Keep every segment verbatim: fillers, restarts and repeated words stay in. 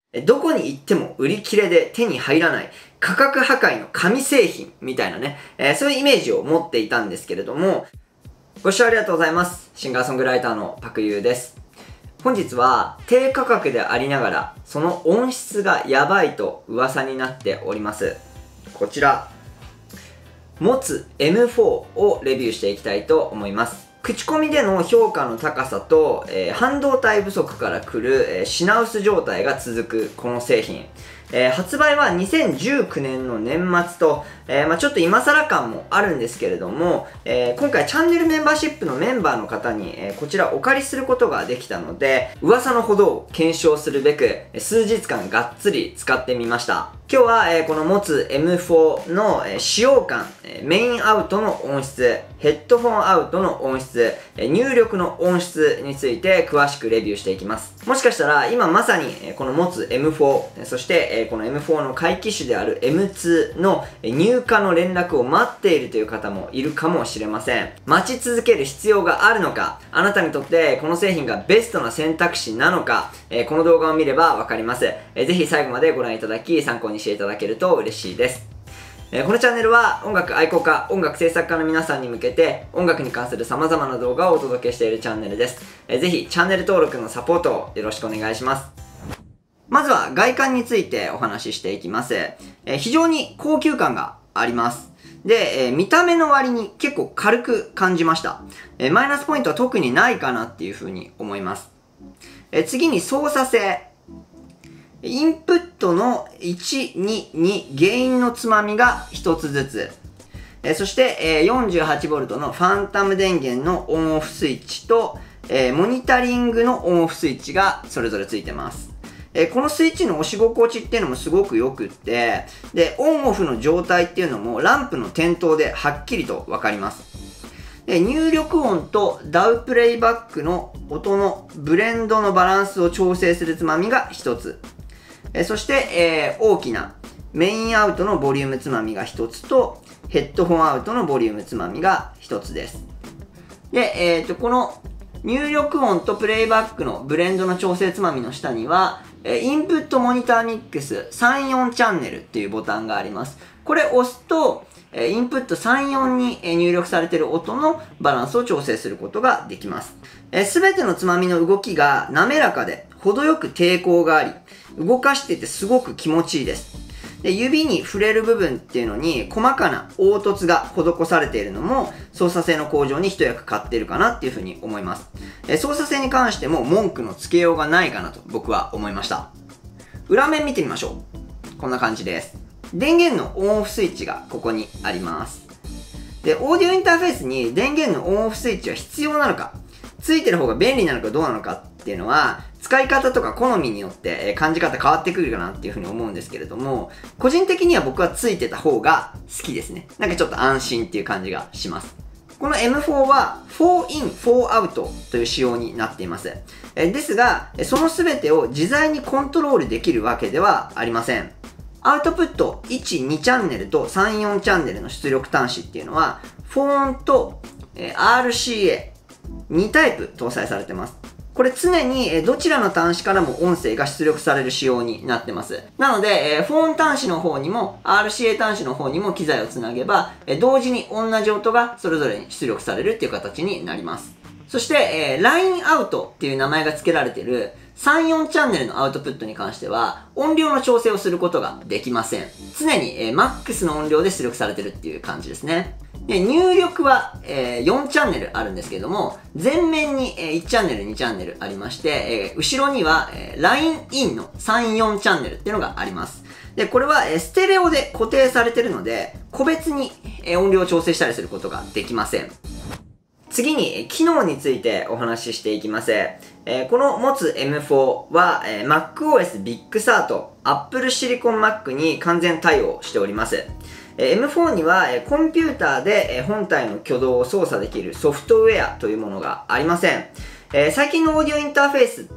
どこに行っても売り切れで手に入らない価格破壊の神製品みたいなね、えー、そういうイメージを持っていたんですけれども、ご視聴ありがとうございます。シンガーソングライターのパクユーです。本日は低価格でありながらその音質がやばいと噂になっております。こちら、モツ エムフォー をレビューしていきたいと思います。口コミでの評価の高さと、えー、半導体不足から来る、えー、品薄状態が続くこの製品。えー、発売はにせんじゅうきゅうねんの年末と、えーまあ、ちょっと今更感もあるんですけれども、えー、今回チャンネルメンバーシップのメンバーの方に、えー、こちらお借りすることができたので、噂のほどを検証するべく、数日間がっつり使ってみました。今日は、えー、このモツ エムフォー の、えー、使用感、えー、メインアウトの音質、ヘッドフォンアウトの音質、えー、入力の音質について詳しくレビューしていきます。もしかしたら今まさに、えー、このモツ エムフォー、そして、えー、この エムフォー の回帰種である エムツー の入荷の連絡を待っているという方もいるかもしれません。待ち続ける必要があるのか、あなたにとってこの製品がベストな選択肢なのか、えー、この動画を見ればわかります。えー、ぜひ最後までご覧いただき参考にしていただけると嬉しいです。えー、このチャンネルは音楽愛好家、音楽制作家の皆さんに向けて音楽に関する様々な動画をお届けしているチャンネルです。えー、ぜひチャンネル登録のサポートをよろしくお願いします。まずは外観についてお話ししていきます。えー、非常に高級感があります。で、えー、見た目の割に結構軽く感じました。えー、マイナスポイントは特にないかなっていう風に思います。えー、次に操作性。インプットのいち、に、にゲインのつまみがひとつずつ。えー、そして、えー、よんじゅうはちボルト のファンタム電源のオンオフスイッチと、えー、モニタリングのオンオフスイッチがそれぞれついてます。えー、このスイッチの押し心地っていうのもすごく良くって、で、オンオフの状態っていうのもランプの点灯ではっきりとわかります。で、入力音とダウプレイバックの音のブレンドのバランスを調整するつまみがひとつ。えー、そして、えー、大きなメインアウトのボリュームつまみがひとつと、ヘッドホンアウトのボリュームつまみがひとつです。で、えーと、この入力音とプレイバックのブレンドの調整つまみの下には、インプットモニターミックスさん、よんチャンネルっていうボタンがあります。これ押すと、インプットさん、よんに入力されている音のバランスを調整することができます。すべてのつまみの動きが滑らかで程よく抵抗があり、動かしていてすごく気持ちいいです。で、指に触れる部分っていうのに細かな凹凸が施されているのも操作性の向上に一役買っているかなっていうふうに思います。え操作性に関しても文句のつけようがないかなと僕は思いました。裏面見てみましょう。こんな感じです。電源のオンオフスイッチがここにあります。で、オーディオインターフェースに電源のオンオフスイッチは必要なのか、ついてる方が便利なのかどうなのかっていうのは使い方とか好みによって感じ方変わってくるかなっていうふうに思うんですけれども、個人的には僕はついてた方が好きですね。なんかちょっと安心っていう感じがします。この エムフォー はフォーイン、フォーアウトという仕様になっています。ですが、その全てを自在にコントロールできるわけではありません。アウトプットいち、にチャンネルとさん、よんチャンネルの出力端子っていうのはフォンと アールシーエーに タイプ搭載されてます。これ常にどちらの端子からも音声が出力される仕様になってます。なので、フォン端子の方にも アールシーエー 端子の方にも機材をつなげば、同時に同じ音がそれぞれに出力されるっていう形になります。そして、ライン アウトっていう名前が付けられているさん、よんチャンネルのアウトプットに関しては音量の調整をすることができません。常に、えー、マックスの音量で出力されてるっていう感じですね。で、入力は、えー、よんチャンネルあるんですけれども、前面に、えー、いちチャンネル、にチャンネルありまして、えー、後ろには、えー、ラインインのさん、よんチャンネルっていうのがあります。で、これは、えー、ステレオで固定されてるので、個別に、えー、音量を調整したりすることができません。次に、機能についてお話ししていきます。えー、このモツ エムフォー は、えー、MacOS Big Sur、Apple Silicon Mac に完全対応しております。エムフォー には、えー、コンピューターで、えー、本体の挙動を操作できるソフトウェアというものがありません。 えー、最近のオーディオインターフェースって、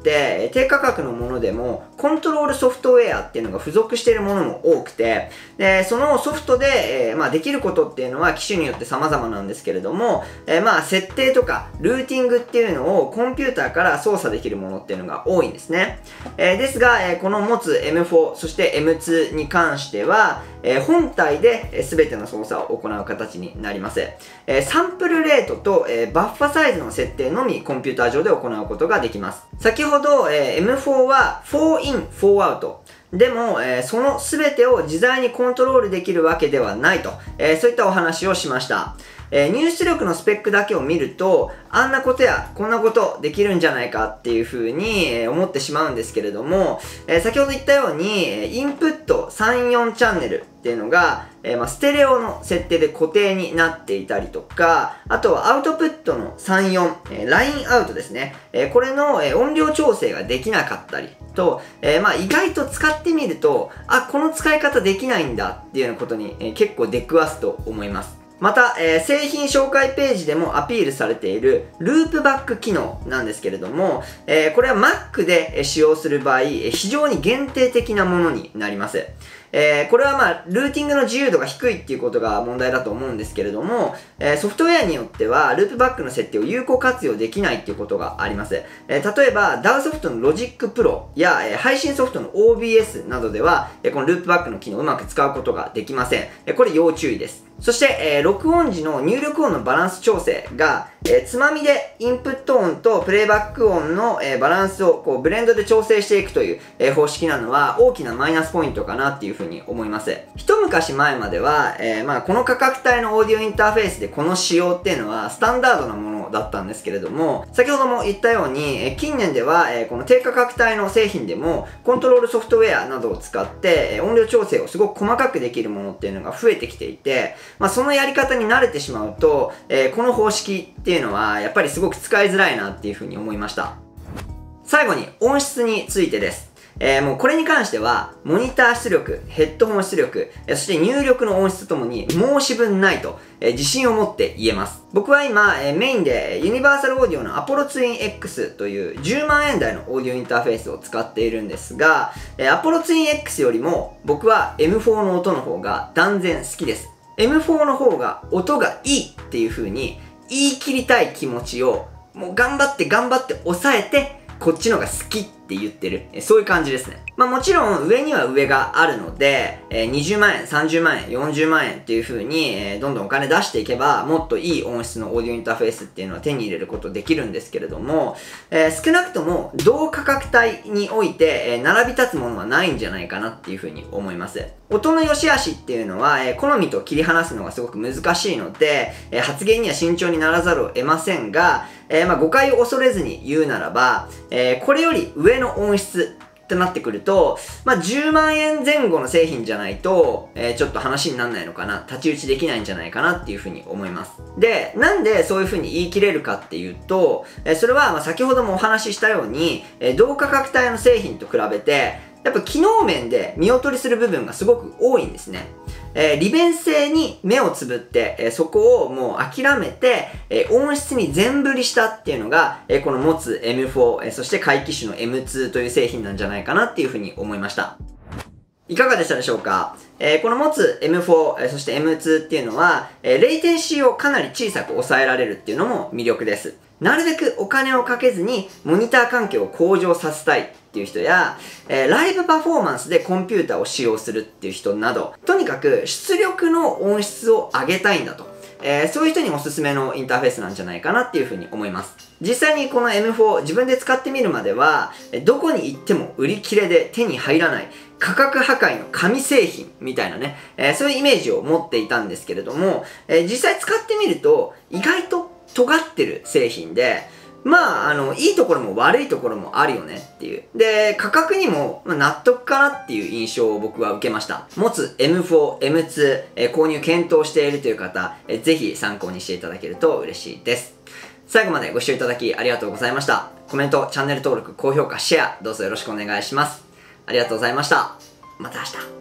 低価格のものでも、コントロールソフトウェアっていうのが付属しているものも多くて、で、そのソフトで、えー、まあ、できることっていうのは機種によって様々なんですけれども、えー、まあ、設定とか、ルーティングっていうのをコンピューターから操作できるものっていうのが多いんですね。えー、ですが、えー、この持つ エムフォー、そして エムツー に関しては、えー、本体で全ての操作を行う形になります。えー、サンプルレートと、えー、バッファサイズの設定のみコンピューター上で行うことができます。先ほど、えー、エムフォー はフォーイン、フォーアウト。でも、えー、その全てを自在にコントロールできるわけではないと、えー、そういったお話をしました。えー、入出力のスペックだけを見ると、あんなことやこんなことできるんじゃないかっていう風に、えー、思ってしまうんですけれども、えー、先ほど言ったように、インプットさん、よんチャンネルっていうのが、えー、まあ、ステレオの設定で固定になっていたりとか、あとはアウトプットのさん、よん、えー、ラインアウトですね。えー、これの、えー、音量調整ができなかったりと、えー、まあ、意外と使ってみると、あ、この使い方できないんだっていうようなことに、えー、結構出くわすと思います。また、えー、製品紹介ページでもアピールされているループバック機能なんですけれども、えー、これは Mac で使用する場合、非常に限定的なものになります。えー、これはまあ、ルーティングの自由度が低いっていうことが問題だと思うんですけれども、えー、ソフトウェアによっては、ループバックの設定を有効活用できないっていうことがあります。えー、例えば、ダウ ソフトの Logic Pro や、えー、配信ソフトの オービーエス などでは、えー、このループバックの機能をうまく使うことができません。えー、これ要注意です。そして、えー、録音時の入力音のバランス調整が、えー、つまみでインプット音とプレイバック音の、えー、バランスをこうブレンドで調整していくという、えー、方式なのは大きなマイナスポイントかなっていうふうに思います。一昔前までは、えー、まあこの価格帯のオーディオインターフェースでこの仕様っていうのはスタンダードなものだったんですけれども、先ほども言ったように、えー、近年では、えー、この低価格帯の製品でもコントロールソフトウェアなどを使って、えー、音量調整をすごく細かくできるものっていうのが増えてきていて、まあそのやり方に慣れてしまうと、えー、この方式っていうのはやっぱりすごく使いづらいなっていうふうに思いました。最後に音質についてです。えー、もうこれに関しては、モニター出力、ヘッドホン出力、そして入力の音質ともに申し分ないと、えー、自信を持って言えます。僕は今、えー、メインでユニバーサルオーディオのアポロツイン X というじゅうまんえん台のオーディオインターフェースを使っているんですが、えー、アポロツイン X よりも僕は エムフォー の音の方が断然好きです。エムフォー の方が音がいいっていう風に言い切りたい気持ちをもう頑張って頑張って抑えてこっちのが好きって言ってる。そういう感じですね。まあもちろん上には上があるので、えー、にじゅうまんえん、さんじゅうまんえん、よんじゅうまんえんっていう風に、えー、どんどんお金出していけばもっといい音質のオーディオインターフェースっていうのは手に入れることできるんですけれども、えー、少なくとも同価格帯において、えー、並び立つものはないんじゃないかなっていう風に思います。音の良し悪しっていうのは、えー、好みと切り離すのがすごく難しいので、えー、発言には慎重にならざるを得ませんが、えー、まあ誤解を恐れずに言うならば、えー、これより上の音質ってなってくると、まあ、じゅうまんえん前後の製品じゃないと、えー、ちょっと話にならないのかな、太刀打ちできないんじゃないかなっていうふうに思います。で、なんでそういうふうに言い切れるかっていうと、えー、それはまあ先ほどもお話ししたように、えー、同価格帯の製品と比べて、やっぱ機能面で見劣りする部分がすごく多いんですね。えー、利便性に目をつぶって、えー、そこをもう諦めて、えー、音質に全振りしたっていうのが、えー、この持つ エムフォー、えー、そして回帰種の エムツー という製品なんじゃないかなっていうふうに思いました。いかがでしたでしょうか、えー、この持つ エムフォー、えー、そして エムツー っていうのは、えー、レイテンシーをかなり小さく抑えられるっていうのも魅力です。なるべくお金をかけずにモニター環境を向上させたいっていう人や、えー、ライブパフォーマンスでコンピューターを使用するっていう人など、とにかく出力の音質を上げたいんだと。えー、そういう人におすすめのインターフェースなんじゃないかなっていうふうに思います。実際にこの エムフォー 自分で使ってみるまでは、どこに行っても売り切れで手に入らない価格破壊の紙製品みたいなね、えー、そういうイメージを持っていたんですけれども、えー、実際使ってみると意外と尖ってる製品で、まあ、あの、いいところも悪いところもあるよねっていう。で、価格にも納得かなっていう印象を僕は受けました。持つ エムフォー、エムツー、えー、購入検討しているという方、えー、ぜひ参考にしていただけると嬉しいです。最後までご視聴いただきありがとうございました。コメント、チャンネル登録、高評価、シェア、どうぞよろしくお願いします。ありがとうございました。また明日。